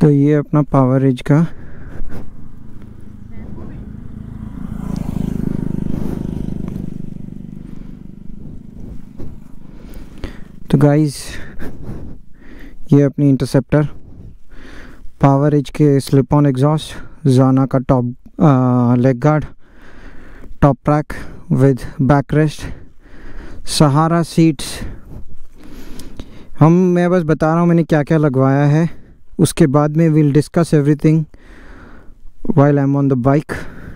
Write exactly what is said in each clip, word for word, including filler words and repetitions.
तो ये अपना पावर एज का तो गाइस ये अपनी इंटरसेप्टर पावर एज के स्लिप ऑन एग्जॉस्ट, जाना का top leg guard, top track with back rest, Sahara seats. हम मैं बस बता रहा हूँ मैंने क्या क्या लगवाया है, उसके बाद में will discuss everything while I am on the bike.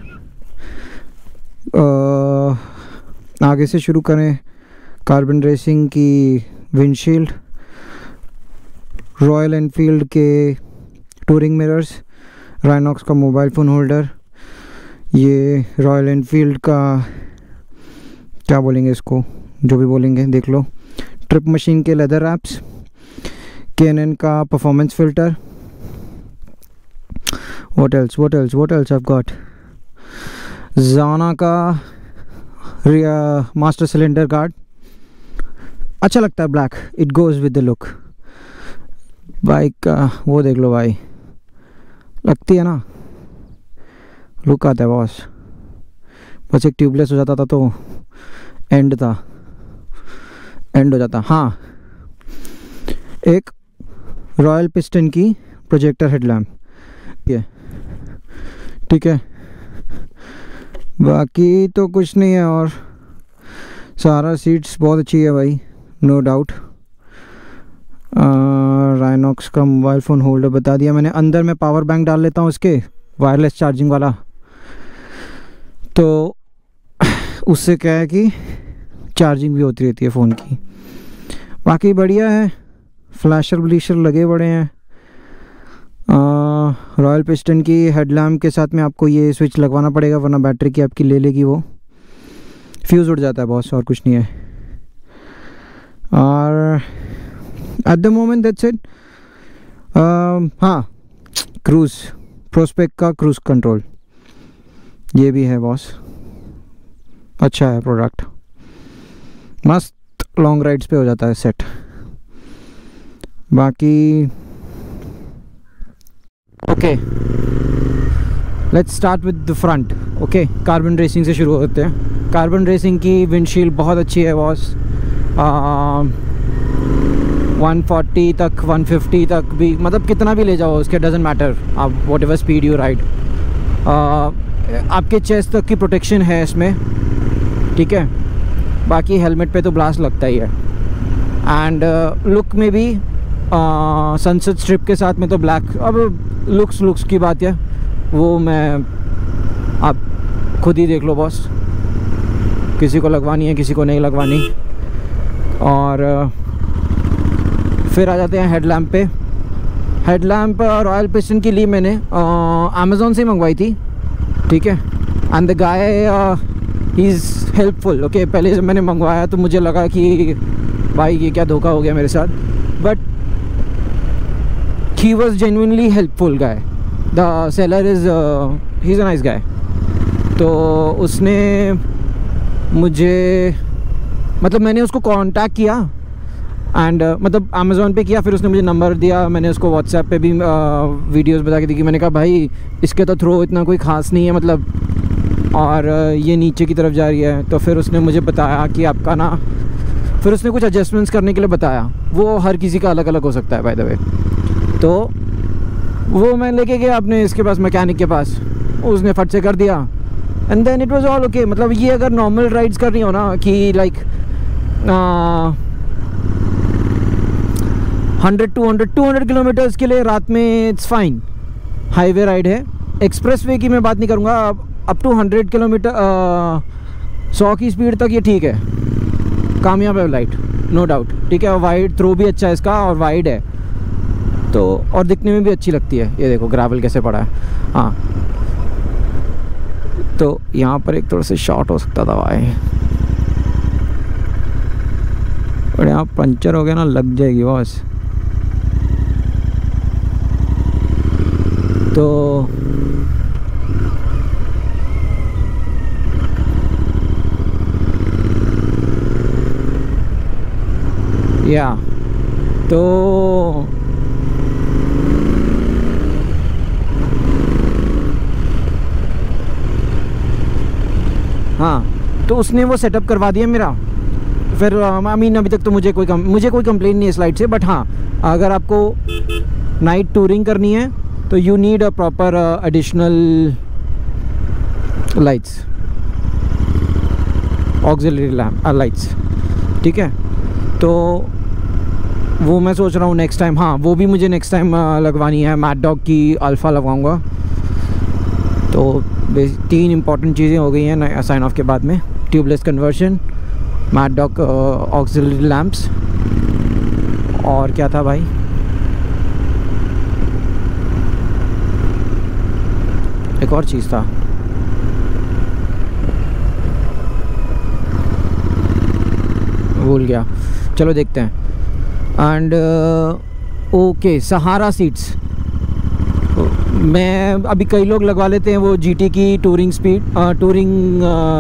आगे से शुरू करें। कार्बन रेसिंग की विंडशील्ड, रॉयल एनफील्ड के टूरिंग मिरर्स, राइनॉक्स का मोबाइल फ़ोन होल्डर, ये रॉयल एनफील्ड का क्या बोलेंगे इसको, जो भी बोलेंगे देख लो, ट्रिप मशीन के लेदर रैप्स, कैनन का performance filter, what else what else what else I have got, Zana का मास्टर सिलेंडर गार्ड, अच्छा लगता है black, it goes with the look. Bike का वो देख लो भाई, लगती है ना, लुक आता है बॉस। बस एक ट्यूबलेस हो जाता था तो एंड था, एंड हो जाता। हाँ, एक रॉयल पिस्टन की प्रोजेक्टर हेडलैम्प ये, ठीक है। बाकी तो कुछ नहीं है। और सारा सीट्स बहुत अच्छी है भाई, नो डाउट। राइनॉक्स का मोबाइल फ़ोन होल्डर बता दिया मैंने। अंदर मैं पावर बैंक डाल लेता हूँ इसके, वायरलेस चार्जिंग वाला, तो उससे क्या है कि चार्जिंग भी होती रहती है फ़ोन की। बाकी बढ़िया है, फ्लैशर ब्लीशर लगे बड़े हैं। रॉयल पिस्टन की हेडलैम्प के साथ में आपको ये स्विच लगवाना पड़ेगा, वरना बैटरी की आपकी ले लेगी वो, फ्यूज़ उड़ जाता है बॉस, और कुछ नहीं है। और at the moment that's it. हाँ, क्रूज़, प्रोस्पेक्ट का क्रूज़ कंट्रोल ये भी है बॉस, अच्छा है प्रोडक्ट, मस्त लॉन्ग राइड्स पे हो जाता है सेट। बाकी okay, let's start with the front. Okay, carbon racing से शुरू होते हैं। कार्बन रेसिंग की विंडशील्ड बहुत अच्छी है बॉस, वन फोर्टी तक, वन फिफ्टी तक भी, मतलब कितना भी ले जाओ उसके, डजेंट मैटर, आप whatever speed you ride. आपके चेस्ट तक की प्रोटेक्शन है इसमें, ठीक है। बाकी हेलमेट पे तो ब्लास्ट लगता ही है। एंड लुक में भी सनसेट स्ट्रिप के साथ में तो ब्लैक, अब लुक्स लुक्स की बात है, वो मैं आप खुद ही देख लो बॉस, किसी को लगवानी है किसी को नहीं लगवानी। और फिर आ जाते हैं हेडलैम्प पे। हेडलैम्प रॉयल पिस्टन की ली मैंने अमेज़ॉन से मंगवाई थी, ठीक है। एंड द गाय ही इज़ हेल्पफुल। ओके, पहले जब मैंने मंगवाया तो मुझे लगा कि भाई ये क्या धोखा हो गया मेरे साथ, but he was genuinely helpful guy. The seller is he is a nice guy. तो उसने मुझे, मतलब मैंने उसको कांटेक्ट किया एंड uh, मतलब अमेज़ॉन पे किया, फिर उसने मुझे नंबर दिया, मैंने उसको व्हाट्सएप पे भी वीडियोस बता के दी कि मैंने कहा भाई इसके तो थ्रो इतना कोई ख़ास नहीं है, मतलब, और uh, ये नीचे की तरफ जा रही है। तो फिर उसने मुझे बताया कि आपका ना, फिर उसने कुछ एडजस्टमेंट्स करने के लिए बताया, वो हर किसी का अलग अलग हो सकता है बाय द वे। तो वो मैं लेके गया अपने इसके पास, मैकेनिक के पास, उसने फट से कर दिया and then it was all okay. मतलब ये अगर नॉर्मल राइड्स कर रही हो ना कि like hundred two hundred two hundred kilometers के लिए रात में इट्स फाइन, हाईवे राइड है। एक्सप्रेस वे की मैं बात नहीं करूँगा, अप टू हंड्रेड किलोमीटर सौ की स्पीड तक ये ठीक है, कामयाब है लाइट, नो डाउट, ठीक है। और वाइड थ्रो भी अच्छा है इसका, और वाइड है तो, और दिखने में भी अच्छी लगती है। ये देखो ग्रेवल कैसे पड़ा है। हाँ, तो यहाँ पर एक थोड़ा सा शॉर्ट हो सकता था भाई, और यहाँ पंचर हो गया ना, लग जाएगी बॉस। तो या तो तो उसने वो सेटअप करवा दिया मेरा। फिर आई मीन अभी तक तो मुझे कोई कम, मुझे कोई कंप्लेन नहीं है इस लाइट से, बट हाँ अगर आपको नाइट टूरिंग करनी है तो you need a proper additional lights, auxiliary lamp lights, ठीक है। तो वो मैं सोच रहा हूँ नेक्स्ट टाइम, हाँ वो भी मुझे नेक्स्ट टाइम लगवानी है, मैड डॉग की अल्फ़ा लगवाऊँगा। तो तीन इंपॉर्टेंट चीज़ें हो गई हैं साइन ऑफ के बाद में, tubeless conversion, mad dog auxiliary lamps, और क्या था भाई, एक और चीज़ था, भूल गया, चलो देखते हैं। एंड ओके सहारा सीट्स, मैं अभी कई लोग लगवा लेते हैं वो जीटी की टूरिंग स्पीड टूरिंग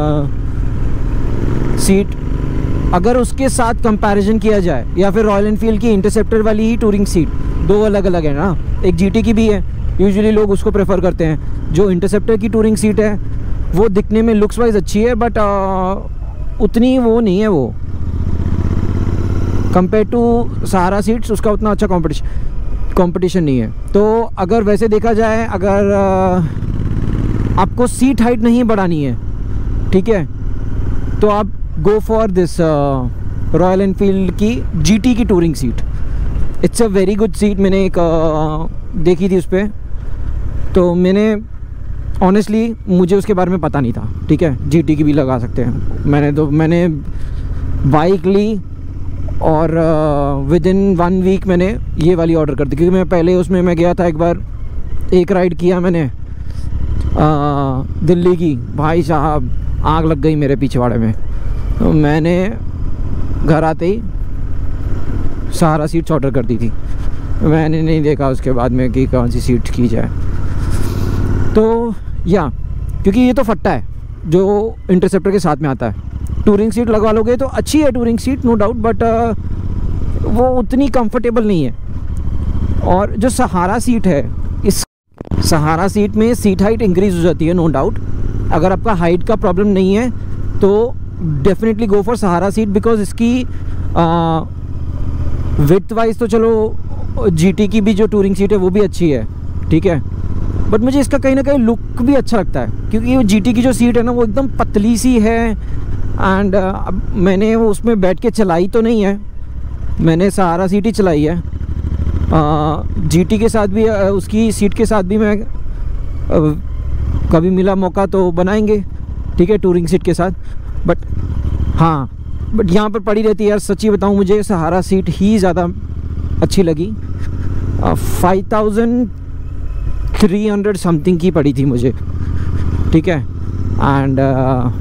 सीट। अगर उसके साथ कंपैरिजन किया जाए, या फिर रॉयल एनफील्ड की इंटरसेप्टर वाली ही टूरिंग सीट, दो अलग अलग है ना, एक जीटी की भी है, यूजुअली लोग उसको प्रेफर करते हैं। जो इंटरसेप्टर की टूरिंग सीट है वो दिखने में लुक्स वाइज अच्छी है, बट उतनी वो नहीं है, वो कंपेयर टू सहारा सीट्स उसका उतना अच्छा कंपटीशन कंपटीशन नहीं है। तो अगर वैसे देखा जाए, अगर आ, आपको सीट हाइट नहीं बढ़ानी है, ठीक है, तो आप go for this Royal Enfield की जीटी की touring seat. It's a very good seat. मैंने एक आ, देखी थी उस पर, तो मैंने ऑनेस्टली मुझे उसके बारे में पता नहीं था, ठीक है, जीटी की भी लगा सकते हैं। मैंने तो मैंने बाइक ली और विद इन वन वीक मैंने ये वाली ऑर्डर कर दी, क्योंकि मैं पहले उसमें मैं गया था एक बार, एक राइड किया मैंने आ, दिल्ली की, भाई साहब आग लग गई मेरे पिछवाड़े में। तो मैंने घर आते ही सहारा सीट्स ऑर्डर कर दी थी, मैंने नहीं देखा उसके बाद में कि कौन सी सीट की जाए। तो या क्योंकि ये तो फट्टा है जो इंटरसेप्टर के साथ में आता है। टूरिंग सीट लगवा लोगे तो अच्छी है touring seat, no doubt, but वो उतनी कंफर्टेबल नहीं है। और जो सहारा सीट है, इस सहारा सीट में सीट हाइट इंक्रीज़ हो जाती है, नो डाउट। अगर आपका हाइट का प्रॉब्लम नहीं है तो definitely go for Sahara seat, because इसकी विड्थ वाइज तो चलो जीटी की भी जो टूरिंग सीट है वो भी अच्छी है, ठीक है, बट मुझे इसका कहीं ना कहीं लुक भी अच्छा लगता है, क्योंकि वो जीटी की जो सीट है ना वो एकदम पतली सी है। एंड uh, मैंने वो उसमें बैठ के चलाई तो नहीं है, मैंने सहारा सीट ही चलाई है। जीटी uh, के साथ भी uh, उसकी सीट के साथ भी मैं uh, कभी मिला मौका तो बनाएंगे, ठीक है, टूरिंग सीट के साथ। बट हाँ, बट यहाँ पर पड़ी रहती है यार, सच्ची बताऊँ मुझे सहारा सीट ही ज़्यादा अच्छी लगी। Five thousand three hundred something की पड़ी थी मुझे, ठीक है। एंड uh,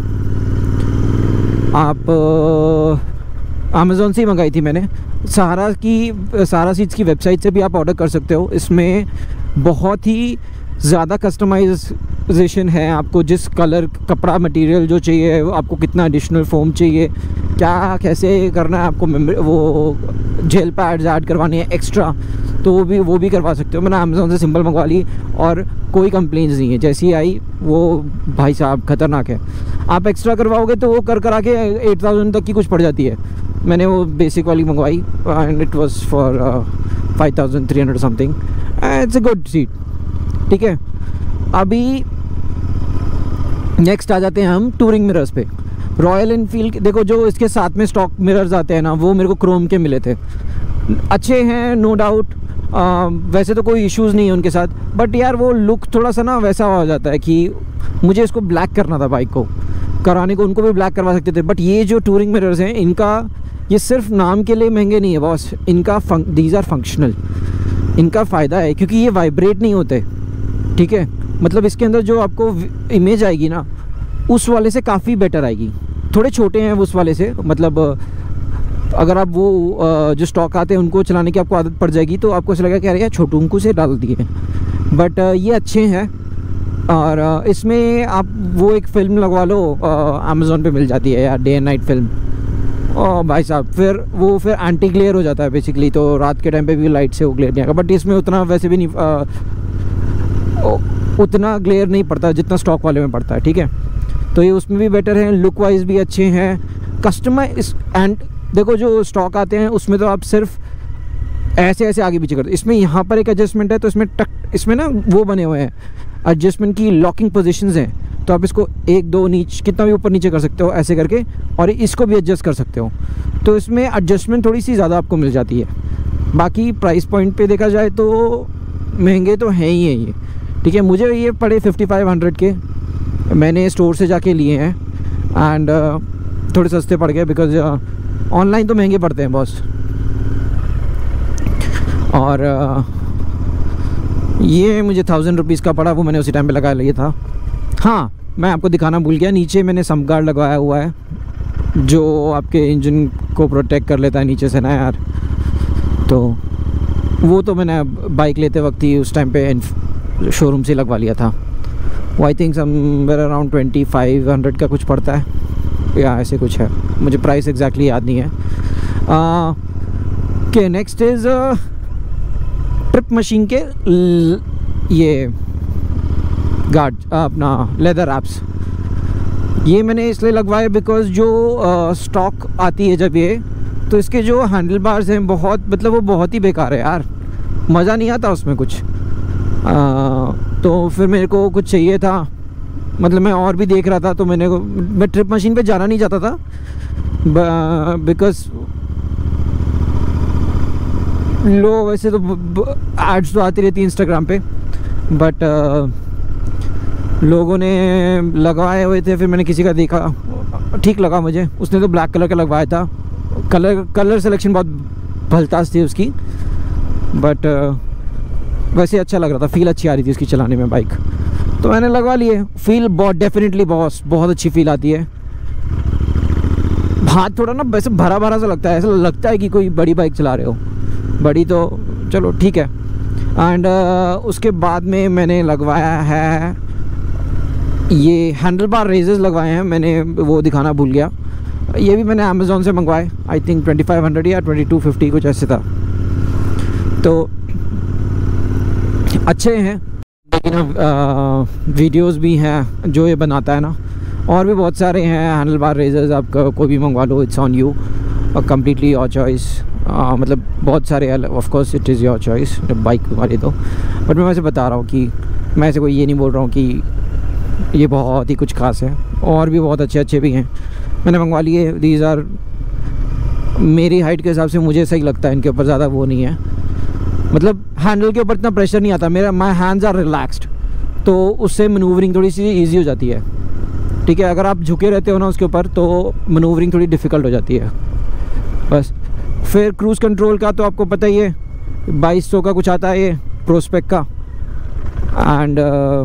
आप अमेज़ॉन से ही मंगाई थी मैंने। सहारा की सहारा सीट्स की वेबसाइट से भी आप ऑर्डर कर सकते हो। इसमें बहुत ही ज़्यादा कस्टमाइजेशन है, आपको जिस कलर कपड़ा मटेरियल जो चाहिए, आपको कितना एडिशनल फोम चाहिए, क्या कैसे करना है, आपको वो जेल पैड्स ऐड करवाने हैं एक्स्ट्रा, तो वो भी वो भी करवा सकते हो। मैंने अमेज़ॉन से सिंपल मंगवा ली और कोई कंप्लेंट्स नहीं है, जैसी आई वो भाई साहब ख़तरनाक है। आप एक्स्ट्रा करवाओगे तो वो कर करा के एट थाउजेंड तक की कुछ पड़ जाती है। मैंने वो बेसिक वाली मंगवाई and it was for five thousand three hundred something. It's a good seat, ठीक है। अभी नेक्स्ट आ जाते हैं हम टूरिंग मिरर्स पे। रॉयल एनफील्ड देखो, जो इसके साथ में स्टॉक मिरर्स आते हैं ना, वो मेरे को क्रोम के मिले थे, अच्छे हैं नो डाउट। वैसे तो कोई इश्यूज़ नहीं है उनके साथ, बट यार वो लुक थोड़ा सा ना वैसा हो जाता है कि मुझे इसको ब्लैक करना था, बाइक को कराने को उनको भी ब्लैक करवा सकते थे। बट ये जो टूरिंग मिरर्स हैं, इनका ये सिर्फ नाम के लिए महंगे नहीं है बॉस, इनका दीज आर फंक्शनल, इनका फ़ायदा है क्योंकि ये वाइब्रेट नहीं होते, ठीक है। मतलब इसके अंदर जो आपको इमेज आएगी ना, उस वाले से काफ़ी बेटर आएगी। थोड़े छोटे हैं उस वाले से, मतलब अगर आप वो जो स्टॉक आते हैं उनको चलाने की आपको आदत पड़ जाएगी तो आपको ऐसा लगेगा कि अरे यार छोटू उनको से डाल दिए, बट ये अच्छे हैं। और इसमें आप वो एक फ़िल्म लगवा लो, अमेज़ॉन पे मिल जाती है यार, डे एंड नाइट फिल्म। और भाई साहब फिर वो फिर एंटी ग्लेयर हो जाता है बेसिकली, तो रात के टाइम पे भी लाइट से वो ग्लेयर नहीं आएगा। बट इसमें उतना वैसे भी नहीं आ, उतना ग्लेयर नहीं पड़ता जितना स्टॉक वाले में पड़ता है, ठीक है। तो ये उसमें भी बेटर है, लुक वाइज भी अच्छे हैं, कस्टमाइज। एंड देखो जो स्टॉक आते हैं उसमें तो आप सिर्फ ऐसे ऐसे आगे पीछे करते, इसमें यहाँ पर एक एडजस्टमेंट है, तो इसमें टक इसमें ना वो बने हुए हैं एडजस्टमेंट की लॉकिंग पोजीशंस हैं, तो आप इसको एक दो नीचे कितना भी ऊपर नीचे कर सकते हो ऐसे करके, और इसको भी एडजस्ट कर सकते हो, तो इसमें एडजस्टमेंट थोड़ी सी ज़्यादा आपको मिल जाती है। बाकी प्राइस पॉइंट पे देखा जाए तो महंगे तो हैं ही है ये, ठीक है। मुझे ये पड़े फिफ्टी फाइव हंड्रेड के, मैंने स्टोर से जाके लिए हैं, एंड uh, थोड़े सस्ते पड़ गए, बिकॉज ऑनलाइन uh, तो महंगे पड़ते हैं बॉस। और uh, ये मुझे थाउजेंड रुपीज़ का पड़ा, वो मैंने उसी टाइम पे लगा लिया था। हाँ, मैं आपको दिखाना भूल गया, नीचे मैंने सम्प गार्ड लगाया हुआ है जो आपके इंजन को प्रोटेक्ट कर लेता है नीचे से ना यार, तो वो तो मैंने बाइक लेते वक्त ही उस टाइम पे शोरूम से लगवा लिया था। वो I think somewhere around twenty five hundred का कुछ पड़ता है या ऐसे कुछ है, मुझे प्राइस एग्जैक्टली याद नहीं है। के नेक्स्ट इज़ ट्रिप मशीन के ल, ये गार्ड अपना लेदर रैप्स, ये मैंने इसलिए लगवाए बिकॉज जो स्टॉक आती है जब ये, तो इसके जो हैंडल बार्स हैं बहुत मतलब वो बहुत ही बेकार है यार, मज़ा नहीं आता उसमें कुछ। आ, तो फिर मेरे को कुछ चाहिए था, मतलब मैं और भी देख रहा था, तो मैंने मैं ट्रिप मशीन पे जाना नहीं चाहता था बिकॉज लो वैसे तो एड्स तो आती रहती है इंस्टाग्राम पे, बट लोगों ने लगवाए हुए थे, फिर मैंने किसी का देखा ठीक लगा मुझे, उसने तो ब्लैक कलर का लगवाया था, कलर कलर सिलेक्शन बहुत भलतास थी उसकी, बट वैसे अच्छा लग रहा था, फील अच्छी आ रही थी उसकी चलाने में बाइक, तो मैंने लगवा लिए। फील बहुत डेफिनेटली बॉस बहुत अच्छी फील आती है, हाथ थोड़ा ना वैसे भरा भरा सा लगता है, ऐसा लगता है कि कोई बड़ी बाइक चला रहे हो, बड़ी तो चलो ठीक है। एंड uh, उसके बाद में मैंने लगवाया है ये हैंडल बार रेजर्स लगवाए हैं, मैंने वो दिखाना भूल गया, ये भी मैंने अमेज़ॉन से मंगवाए, I think twenty five hundred या ट्वेंटी टू फिफ्टी कुछ ऐसे था, तो अच्छे हैं। लेकिन अब वीडियोस भी हैं जो ये बनाता है ना, और भी बहुत सारे हैं हैंडल बार रेजर्स, आप कोई भी मंगवा लो, it's on you, completely your choice, मतलब बहुत सारे, of course it is your choice bike वाली तो, बट मैं वैसे बता रहा हूँ कि मैं ऐसे कोई ये नहीं बोल रहा हूँ कि ये बहुत ही कुछ खास है, और भी बहुत अच्छे अच्छे भी हैं, मैंने मंगवा लिए। दीज आर मेरी हाइट के हिसाब से मुझे सही लगता है, इनके ऊपर ज़्यादा वो नहीं है, मतलब हैंडल के ऊपर इतना प्रेशर नहीं आता, मेरा माई हैंड्स आर रिलैक्स्ड, तो उससे मनूवरिंग थोड़ी सी ईजी हो जाती है, ठीक है। अगर आप झुके रहते हो ना उसके ऊपर तो मनूवरिंग थोड़ी डिफ़िकल्ट हो जाती है बस। फिर क्रूज़ कंट्रोल का तो आपको पता ही है, बाईस सौ का कुछ आता है ये प्रोस्पेक्ट का, एंड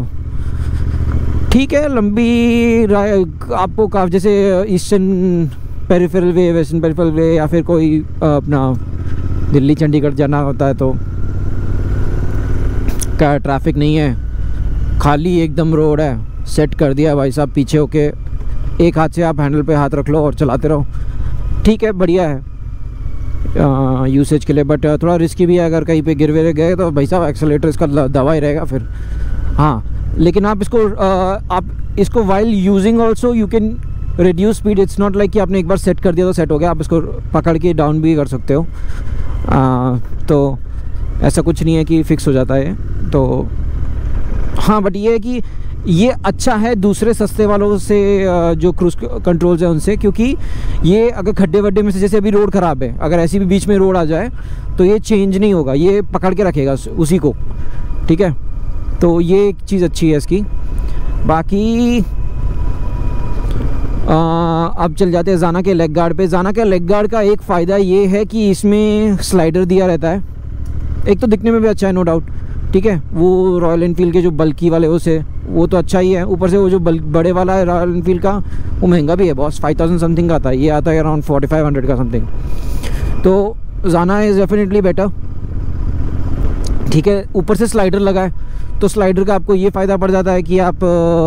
ठीक है, लंबी आपको काफ़ी जैसे eastern peripheral way, western peripheral way, या फिर कोई अपना दिल्ली चंडीगढ़ जाना होता है तो क्या ट्रैफिक नहीं है, खाली एकदम रोड है, सेट कर दिया भाई साहब, पीछे होके एक हाथ से आप हैंडल पे हाथ रख लो और चलाते रहो, ठीक है, बढ़िया है यूसेज के लिए, बट थोड़ा रिस्की भी है, अगर कहीं पे गिर वे गए तो भाई साहब एक्सेलेरेटर इसका दवा ही रहेगा फिर। हाँ, लेकिन आप इसको uh, आप इसको while using also you can reduce speed, it's not like कि आपने एक बार सेट कर दिया तो सेट हो गया, आप इसको पकड़ के डाउन भी कर सकते हो, uh, तो ऐसा कुछ नहीं है कि फ़िक्स हो जाता है, तो हाँ, बट ये है कि ये अच्छा है दूसरे सस्ते वालों से जो क्रूज़ कंट्रोल्स है उनसे, क्योंकि ये अगर खड्डे वड्डे में से, जैसे अभी रोड ख़राब है, अगर ऐसी भी बीच में रोड आ जाए तो ये चेंज नहीं होगा, ये पकड़ के रखेगा उसी को, ठीक है, तो ये एक चीज़ अच्छी है इसकी। बाकी आ, अब चल जाते हैं ज़ाना के लेग गार्ड पे। ज़ाना के लेग गार्ड का एक फ़ायदा ये है कि इसमें स्लाइडर दिया रहता है, एक तो दिखने में भी अच्छा है नो डाउट, ठीक है, वो रॉयल एनफील्ड के जो बल्कि वाले उसे वो तो अच्छा ही है, ऊपर से वो जो बड़े वाला है रॉयल एनफील्ड का वो महंगा भी है बॉस, फाइव थाउजेंड समथिंग का आता है, ये आता है अराउंड फोर्टी फाइव हंड्रेड का समथिंग, तो ज़ाना इज़ डेफिनेटली बेटर, ठीक है। ऊपर से स्लाइडर लगा है तो स्लाइडर का आपको ये फ़ायदा पड़ जाता है कि आप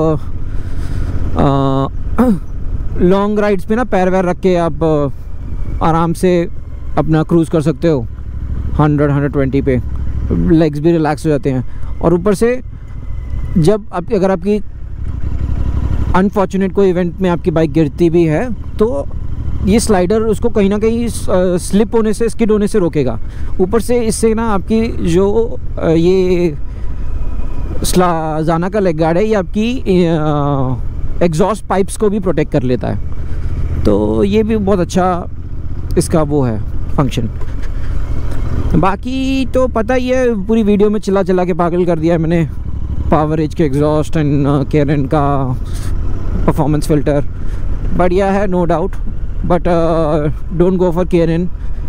लॉन्ग राइड्स पे ना पैर वैर रख के आप आ, आराम से अपना क्रूज़ कर सकते हो, हंड्रेड हंड्रेड ट्वेंटी पे, लेग्स भी रिलैक्स हो जाते हैं, और ऊपर से जब आप अगर आपकी अनफॉर्चुनेट कोई इवेंट में आपकी बाइक गिरती भी है तो ये स्लाइडर उसको कहीं ना कहीं स्लिप होने से, स्किड होने से रोकेगा। ऊपर से इससे ना आपकी जो ये ज़ाना का लेग गार्ड है ये आपकी एग्जॉस्ट पाइप्स को भी प्रोटेक्ट कर लेता है, तो ये भी बहुत अच्छा इसका वो है फंक्शन। बाकी तो पता ही है, पूरी वीडियो में चला चला के पागल कर दिया है मैंने। पावर एज के एग्जॉस्ट एंड केरन का परफॉर्मेंस फ़िल्टर बढ़िया है, no doubt, but don't go for K&N.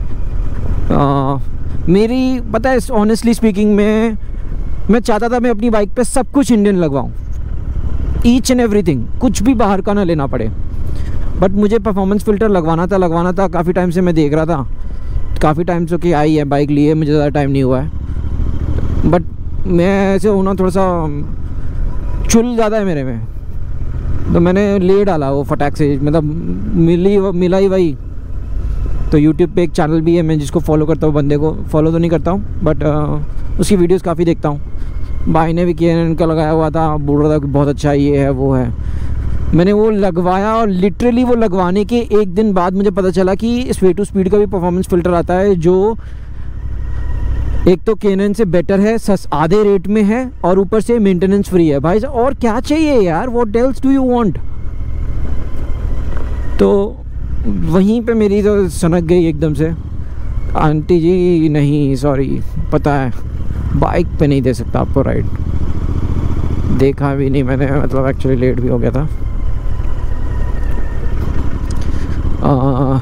मेरी पता है ऑनेस्टली स्पीकिंग में मैं चाहता था मैं अपनी बाइक पे सब कुछ इंडियन लगवाऊँ, ईच एंड एवरीथिंग, कुछ भी बाहर का ना लेना पड़े। बट मुझे परफॉर्मेंस फ़िल्टर लगवाना था लगवाना था काफ़ी टाइम से मैं देख रहा था, काफ़ी टाइम से कि आई है बाइक लिए, मुझे ज़्यादा टाइम नहीं हुआ है। बट मैं ऐसे होना थोड़ा सा चुल ज़्यादा है मेरे में, तो मैंने ले डाला वो फटाक से, मतलब मिली मिला ही वही। तो यूट्यूब पे एक चैनल भी है मैं जिसको फॉलो करता हूँ, बंदे को फॉलो तो नहीं करता हूँ बट uh, उसकी वीडियोस काफ़ी देखता हूँ। भाई ने भी केरन का लगाया हुआ था, बोल रहा था कि बहुत अच्छा ये है वो है। मैंने वो लगवाया और लिटरली वो लगवाने के एक दिन बाद मुझे पता चला कि स्वे टू स्पीड का भी परफॉर्मेंस फ़िल्टर आता है जो एक तो केनन से बेटर है, सस आधे रेट में है और ऊपर से मेंटेनेंस फ्री है। भाई साहब और क्या चाहिए यार, what else do you want. तो वहीं पे मेरी तो सनक गई एकदम से। आंटी जी नहीं सॉरी, पता है बाइक पे नहीं दे सकता आपको राइड, देखा भी नहीं मैंने, मतलब एक्चुअली लेट भी हो गया था। आ,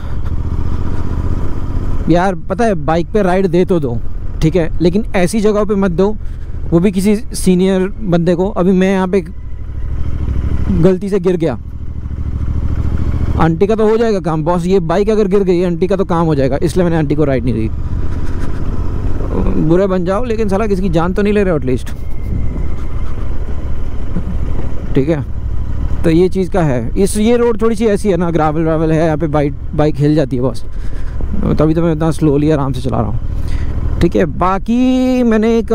यार पता है बाइक पे राइड दे तो दो ठीक है, लेकिन ऐसी जगहों पे मत दो, वो भी किसी सीनियर बंदे को। अभी मैं यहाँ पे गलती से गिर गया, आंटी का तो हो जाएगा काम, बॉस ये बाइक अगर गिर गई आंटी का तो काम हो जाएगा, इसलिए मैंने आंटी को राइड नहीं दी। बुरे बन जाओ लेकिन साला किसी की जान तो नहीं ले रहे हो एटलीस्ट, ठीक है। तो ये चीज़ का है, इस ये रोड थोड़ी सी ऐसी है ना, ग्रावल व्रावल है यहाँ पे, बाइक बाइक हिल जाती है बॉस, तभी तो मैं इतना स्लोली आराम से चला रहा हूँ, ठीक है। बाकी मैंने एक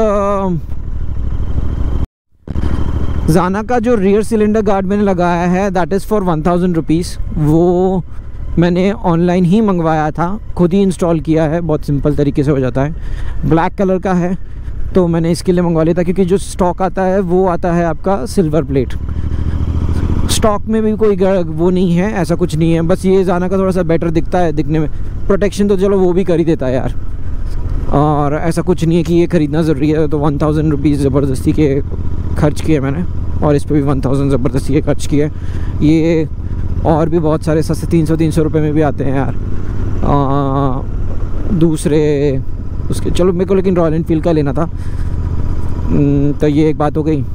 ज़ाना का जो रियर सिलेंडर गार्ड मैंने लगाया है that is for one thousand rupees. वो मैंने ऑनलाइन ही मंगवाया था, खुद ही इंस्टॉल किया है, बहुत सिंपल तरीके से हो जाता है। ब्लैक कलर का है तो मैंने इसके लिए मंगवा लिया था, क्योंकि जो स्टॉक आता है वो आता है आपका सिल्वर प्लेट। स्टॉक में भी कोई वो नहीं है, ऐसा कुछ नहीं है, बस ये ज़ाना का थोड़ा सा बेटर दिखता है दिखने में। प्रोटेक्शन तो चलो वो भी कर ही देता है यार, और ऐसा कुछ नहीं है कि ये ख़रीदना ज़रूरी है। तो वन थाउजेंड रुपीज़ ज़बरदस्ती के खर्च किए मैंने, और इस पर भी वन थाउजेंड ज़बरदस्ती के खर्च किए। ये और भी बहुत सारे सस्ते तीन सौ तीन सौ रुपये में भी आते हैं यार आ, दूसरे उसके। चलो मेरे को लेकिन रॉयल एनफील्ड का लेना था, तो ये एक बात हो गई।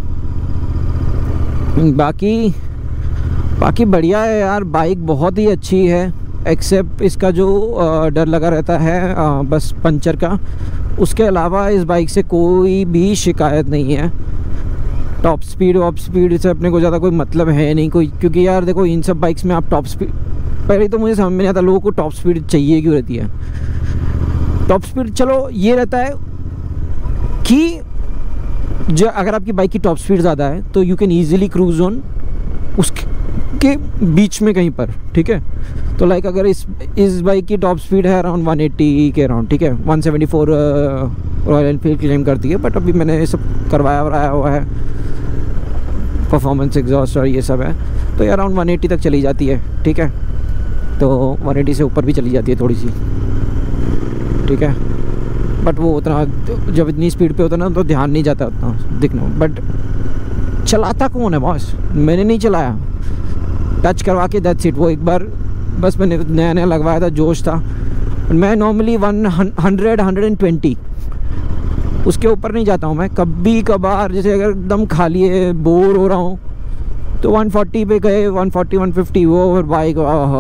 बाकी बाकी बढ़िया है यार, बाइक बहुत ही अच्छी है, एक्सेप्ट इसका जो डर लगा रहता है बस पंचर का, उसके अलावा इस बाइक से कोई भी शिकायत नहीं है। टॉप स्पीड वॉप स्पीड से अपने को ज़्यादा कोई मतलब है नहीं कोई, क्योंकि यार देखो इन सब बाइक्स में आप टॉप स्पीड, पहले तो मुझे समझ में नहीं आता लोगों को टॉप स्पीड चाहिए क्यों रहती है। टॉप स्पीड चलो ये रहता है कि जो अगर आपकी बाइक की टॉप स्पीड ज़्यादा है तो you can easily cruise on उसके के बीच में कहीं पर, ठीक है। तो लाइक अगर इस इस बाइक की टॉप स्पीड है अराउंड वन एट्टी के अराउंड, ठीक है, one seventy four Royal Enfield claim करती है, बट अभी मैंने ये सब करवाया वराया हुआ है, परफॉर्मेंस एग्जॉस्ट और ये सब है, तो ये अराउंड वन एट्टी तक चली जाती है, ठीक है। तो वन एट्टी से ऊपर भी चली जाती है थोड़ी सी, ठीक है, बट वो उतना जब इतनी स्पीड पे होता है ना तो ध्यान नहीं जाता उतना दिखना। बट चलाता कौन है बॉस, मैंने नहीं चलाया, टच करवा के दैट्स इट। वो एक बार बस मैंने नया नया लगवाया था, जोश था। मैं normally one hundred hundred and twenty उसके ऊपर नहीं जाता हूँ मैं, कभी कभार जैसे अगर एकदम खाली है बोर हो रहा हूँ तो वन फोर्टी पे गए, वन फोर्टी वन फिफ्टी वो और बाइक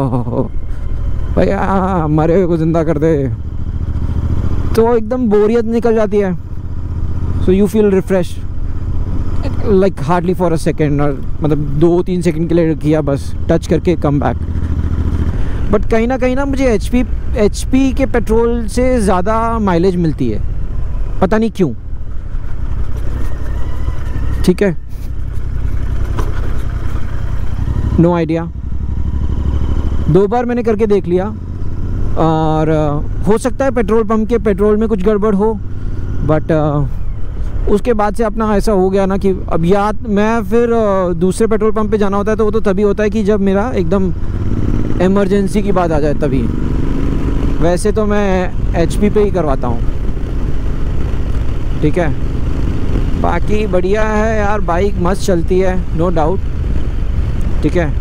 भैया मरे हुए को ज़िंदा कर दे, तो एकदम बोरियत निकल जाती है। So you feel refresh like hardly for a second, और मतलब दो तीन सेकंड के लिए किया बस, टच करके कम बैक। बट कहीं ना कहीं ना मुझे एच पी एच पी के पेट्रोल से ज़्यादा माइलेज मिलती है, पता नहीं क्यों, ठीक है। No idea. दो बार मैंने करके देख लिया और हो सकता है पेट्रोल पंप के पेट्रोल में कुछ गड़बड़ हो, बट उसके बाद से अपना ऐसा हो गया ना कि अब या मैं फिर दूसरे पेट्रोल पंप पे जाना होता है तो वो तो तभी होता है कि जब मेरा एकदम इमरजेंसी की बात आ जाए तभी। वैसे तो मैं एच पी पे ही करवाता हूँ। ठीक है, बाकी बढ़िया है यार, बाइक मस्त चलती है, नो डाउट। ठीक है।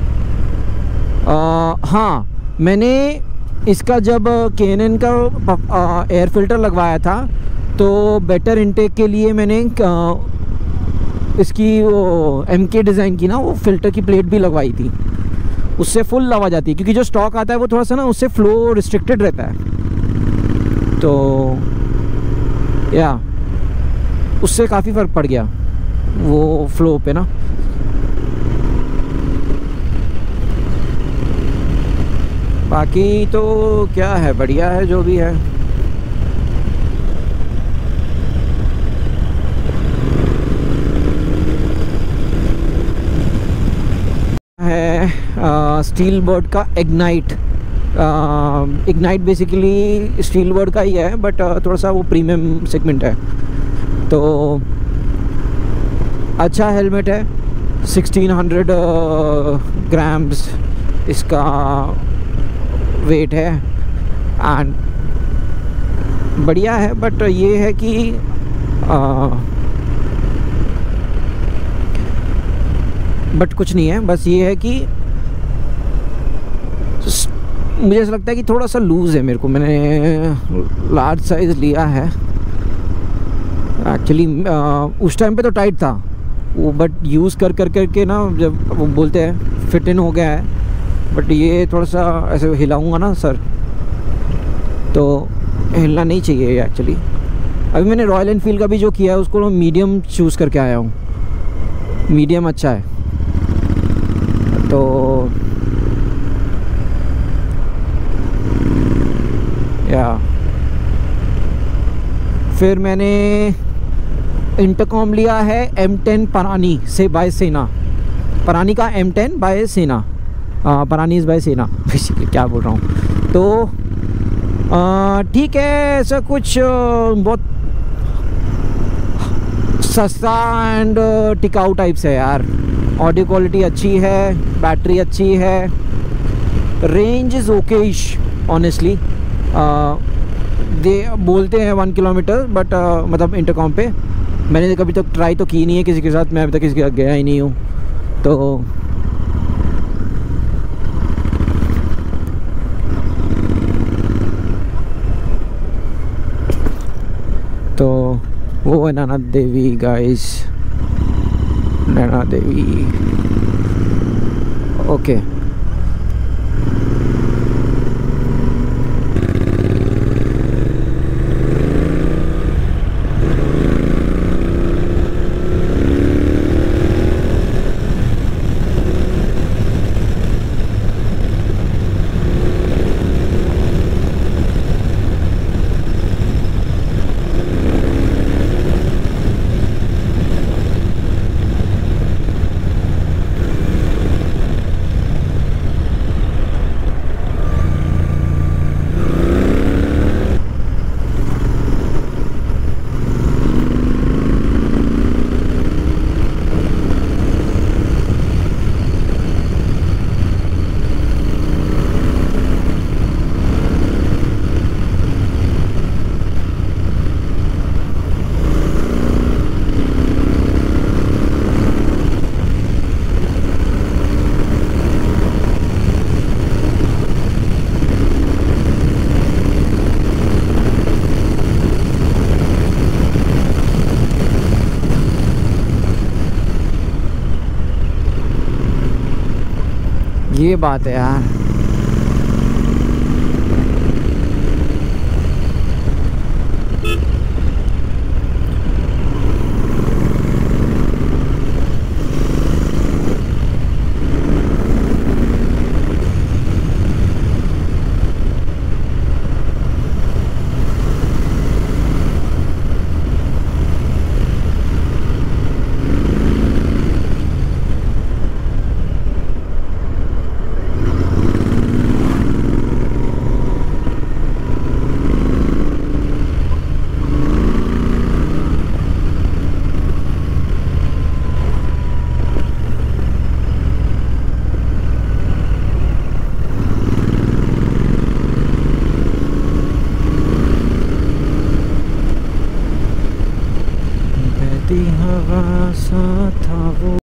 आ, हाँ, मैंने इसका जब के एन एन का एयर फिल्टर लगवाया था तो बेटर इनटेक के लिए मैंने आ, इसकी वो एम के डिज़ाइन की ना वो फ़िल्टर की प्लेट भी लगवाई थी। उससे फुल आवाज़ आती है, क्योंकि जो स्टॉक आता है वो थोड़ा सा ना उससे फ्लो रिस्ट्रिक्टेड रहता है, तो या उससे काफ़ी फ़र्क पड़ गया वो फ्लो पे ना। बाकी तो क्या है, बढ़िया है जो भी है। है स्टील बर्ड का Ignite. Ignite basically Steelbird का ही है, बट थोड़ा सा वो प्रीमियम सेगमेंट है। तो अच्छा हेलमेट है, सिक्सटीन हंड्रेड ग्राम्स इसका वेट है एंड बढ़िया है। बट ये है कि आ, बट कुछ नहीं है, बस ये है कि मुझे ऐसा लगता है कि थोड़ा सा लूज़ है मेरे को। मैंने लार्ज साइज़ लिया है एक्चुअली। उस टाइम पे तो टाइट था वो, बट यूज़ कर कर करके ना जब वो बोलते हैं फिट इन हो गया है। बट ये थोड़ा सा ऐसे हिलाऊंगा ना सर, तो हिलना नहीं चाहिए एक्चुअली। अभी मैंने रॉयल एनफील्ड का भी जो किया है उसको मीडियम चूज़ करके आया हूँ। मीडियम अच्छा है। तो या फिर मैंने इंटरकॉम लिया है एम टेन परानी से बाय सेना। परानी का एम टेन बाय सेना, परानी इज़ बाय सेना बेसिकली, क्या बोल रहा हूँ। तो ठीक है, ऐसा कुछ बहुत सस्ता एंड टिकाऊ टाइप्स है यार। ऑडियो क्वालिटी अच्छी है, बैटरी अच्छी है, range is okayish honestly. They बोलते हैं वन किलोमीटर, बट मतलब इंटरकॉम पे मैंने कभी तक ट्राई तो की नहीं है किसी के साथ, मैं अभी तक किसी के साथ गया ही नहीं हूँ। तो तो वो है नैना देवी गाइस, नैना देवी। ओके ये बात है यार। प्यारा सा था वो।